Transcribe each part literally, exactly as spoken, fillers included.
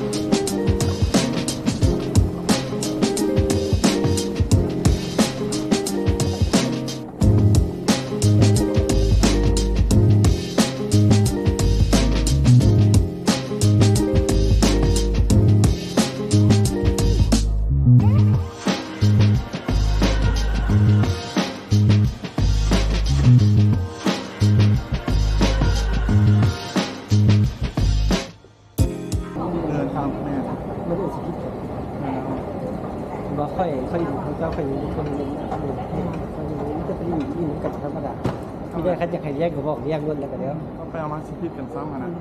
ว่าค่อยค่อยอยู่เขาเจ้าค่อยอยู่คนนึงคนนึงคนนึงจะเป็นอยู่อยู่กันธรรมดาที่ได้เขาจะให้แยกก็บอกแยกเงินแล้วกันแล้วก็ไปเอามาสิพิษกันซ้ำนะ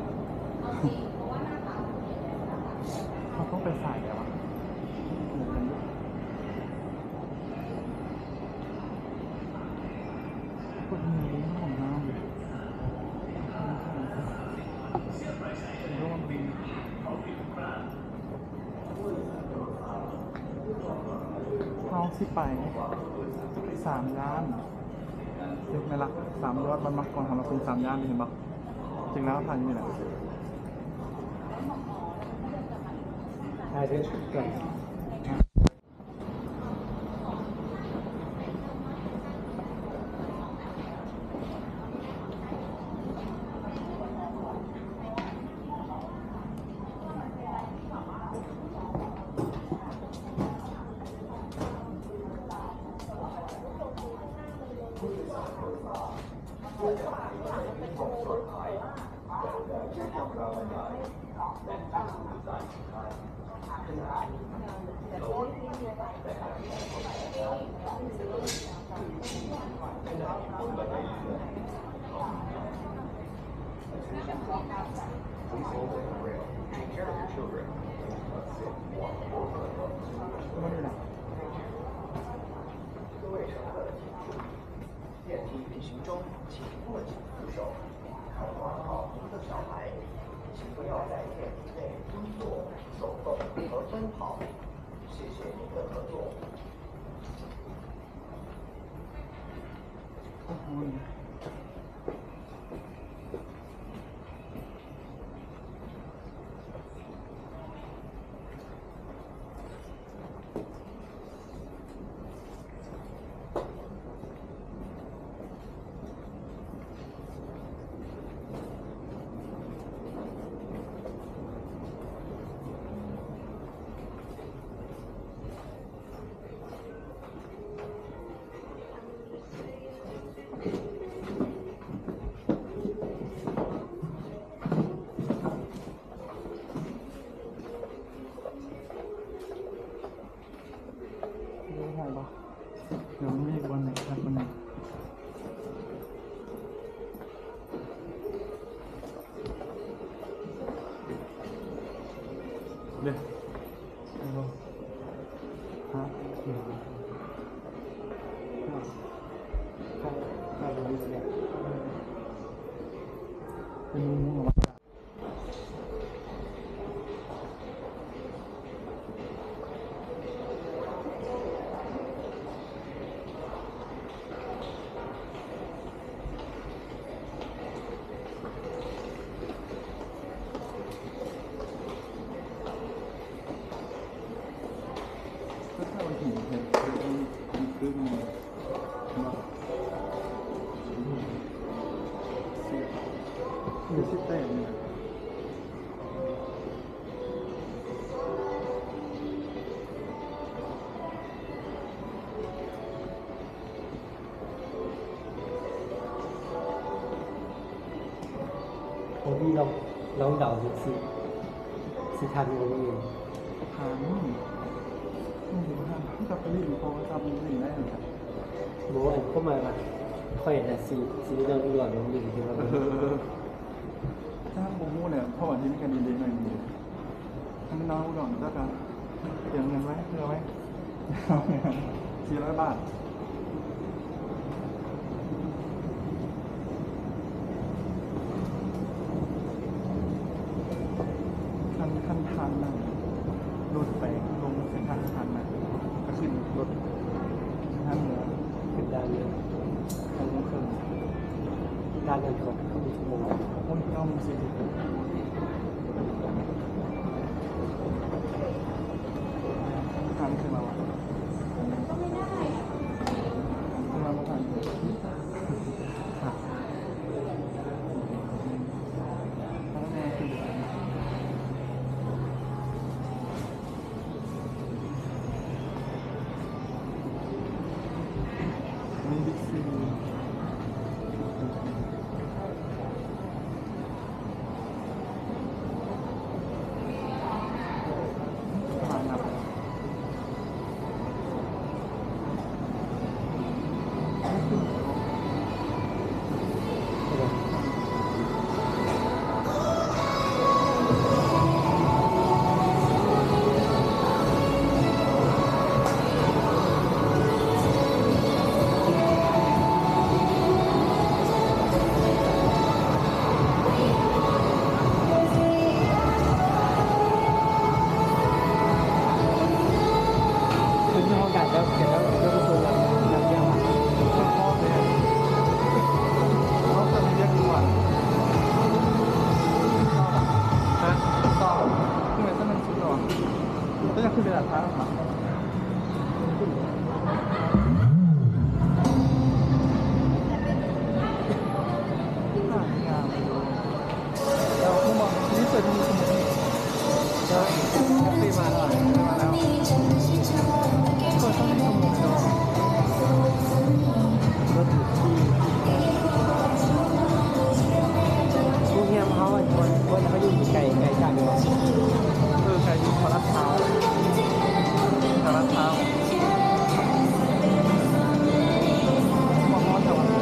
เขาต้องไปฝ่ายแล้วคนนี้ของน้ำเลยเขาสิไปสามย่านเห็นไหมล่ะสามยอดมันมักก่อนของเราเป็นสามย่านเห็นปะจริงแล้วทางนี้แหละใช่ใช่ก่อน电梯运行中，请握紧扶手，看管好您的小孩，请不要在电梯内蹲坐、走动和奔跑。谢谢您的合作。 เดี๋ยวมีบอลไหนครับบอลไหนเดี๋ยวฮะเป็นมุมของมันมีสิบแต้มเนี่ยผมพี่ลองลองเดาสิสิสิทันผมเองทานนี่ไม่ถึงทานที่กับผลิตพอทำผลิตได้หรือครับโบ้ก็มาค่อยแต่สีสีเรื่องหลวดลงดินที่ว่าถ้าผมพูดเนี่ยพ่อที่ไม่กันดีเลยหน่อยดีทั้งน้องอุดรก็จะเตรียมเงินไว้เพื่อไว้สี่ร้อยบาทคันคันทันนะรถไปลงเส้นทางทันนะก็ขึ้นรถทันเหนือขึ้นด้านเรือทางเครื่องด้านนั้นเขาเขามีชั่วโมงคนที่เอามือสิขึ้นไปดัดฟ้าหรอครับงามเลยเราคุณบอกนี่เปิดมีสมุดนี่ก็ยังไม่มาหน่อยมาแล้วเปิดต้องมีสมุดเนาะรถอยู่ที่พวกเนี้ยเขาอะคนคนเขาอยู่ไกลไกลจากเนาะเออใครอยู่พระราชเท้าพระราชเท้ามองมองจังหวัด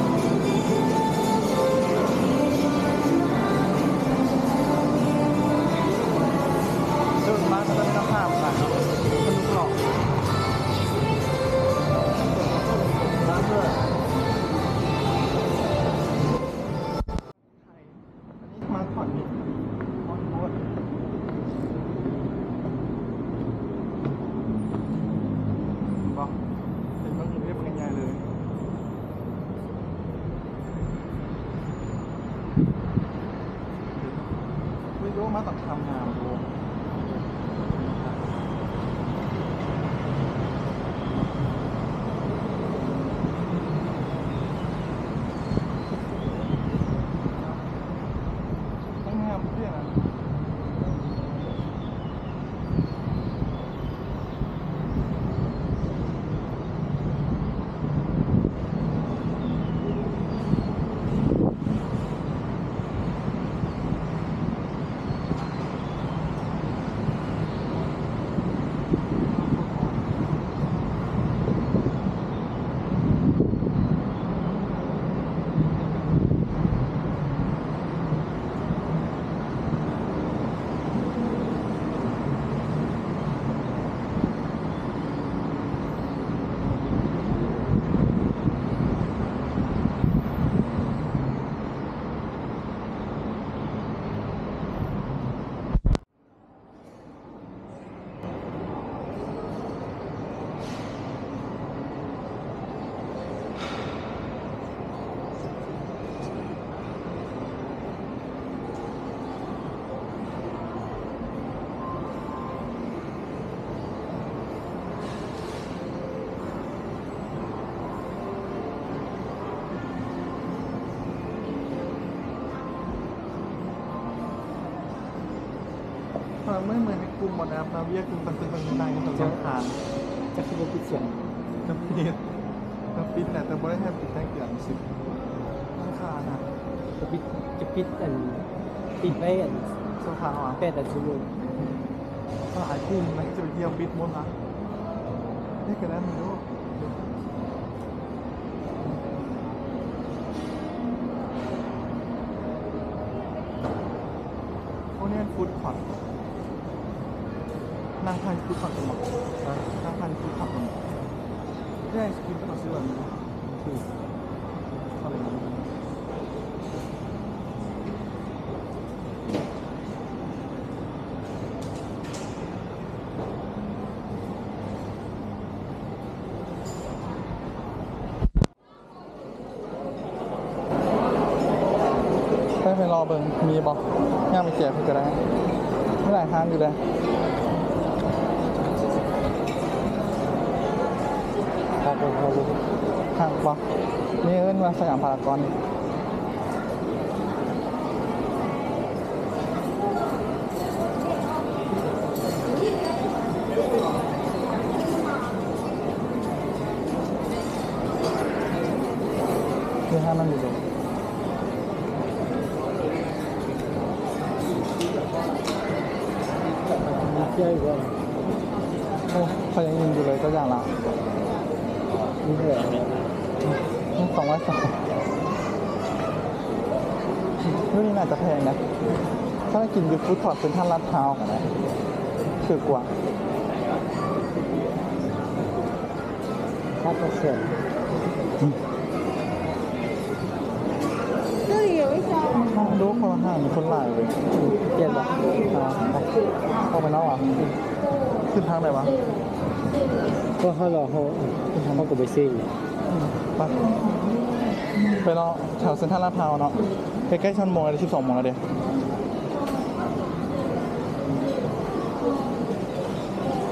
เดินมาก็จะไม่ต้องห้ามกันมันลุกหลอกร้านเพื่ออันนี้มาขอนนี่ขอนโบสบอกเห็นมันอยู่เรียบง่ายๆเลยวิโยมาต้องทำงานดูต้องงามเพื่อนนะเราไม่เหมือนในกลุ่มหมดนะครับเราเรียกกลุ่มตันตึงตันในกันสองทานจะคือปิดเสียงจะปิดจะปิดแหละแต่ไม่ได้ให้ปิดแค่เกือบสิบราคาอ่ะจะปิดจะปิดอันปิดไว้อันโซฟาอ่ะแปดอันชั่วโมงก็หลายกลุ่มนะจะไปเที่ยวปิดหมดนะนี่ก็ได้ไม่รู้พวกนี้เป็นฟู้ดคอร์ทนั่งทานฟู้ดคอร์ทกันหมดนั่งทานฟู้ดคอร์ทกันหมดได้สกินก็ต้องซื้อแบบนี้คืออะไรนะไปไปรอเบิ่งมีบอกย่างไปแจกพี่ก็ได้เมื่อไหร่ทานอยู่เลยครับผมครับผมห่างปะนี่เอิ้นว่าสยามพารากอนนี่ห้ามันอยู่เลยมีเที่ยวอีกว่าโอ้เขายังยิงอยู่เลยก็อย่างละมีเท่าไหร่สองร้อยสามรุ่นนี้น่าจะแพงนะ ถ้าได้กินยูฟู้ดคอร์ทเป็นท่านลาดพร้าวกันนะคือกว่าห้าเปอร์เซ็นต์这里有一家。 ดูคนละห้างมีคนหลายเลยเปลี่ยนปะอ่าเข้าไปแล้วอ่ะขึ้นทางไหนวะก็เขารอเขาเขาก็ไปซื้อไปไปรอแถวเซ็นทรัลลาดพร้าวเนาะใกล้ๆชั้นโมงเลยสิบสองโมงแล้วเดี๋ยว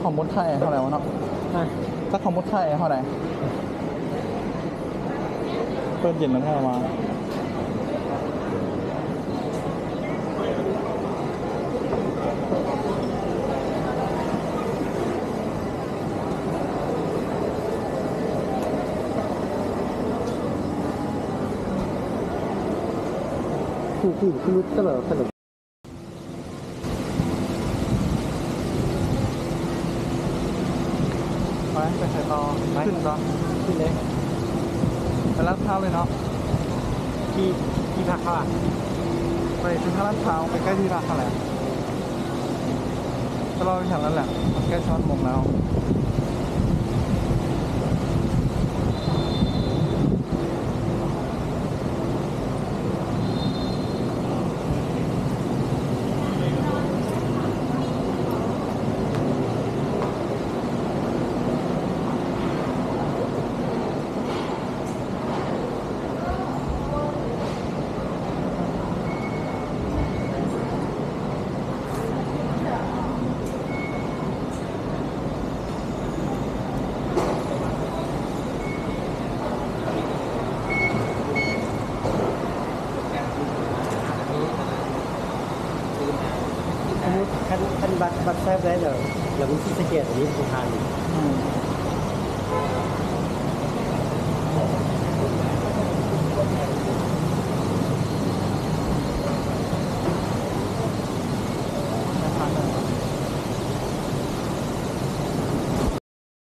ของมดไข่เท่าไหร่วะเนาะอ่ะถ้าของมดไข่เท่าไหร่เพิ่มเย็นแล้วเข้ามาคู่คู่คือรู้ตลอดตลอดไปไปใส่ต่อขึ้นต่อขึ้นเลยไปลาดพร้าวเลยเนาะที่ที่พักเขาอ่ะไปถึงลาดพร้าวไปใกล้ที่พักเขาแหละก็รอไปแถวนั้นแหละมันใกล้ช้อนมงแล้วคันคันบัตรบัตรแทบได้เดี๋ยวเดี๋ยวมีที่สเกตอันนี้สุพรรณอืม